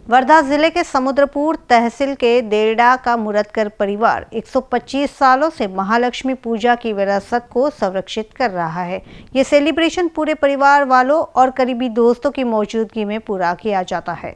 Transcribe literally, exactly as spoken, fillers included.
वर्धा जिले के समुद्रपुर तहसील के देरडा का मुरतकर परिवार एक सौ पच्चीस सालों से महालक्ष्मी पूजा की विरासत को संरक्षित कर रहा है। ये सेलिब्रेशन पूरे परिवार वालों और करीबी दोस्तों की मौजूदगी में पूरा किया जाता है।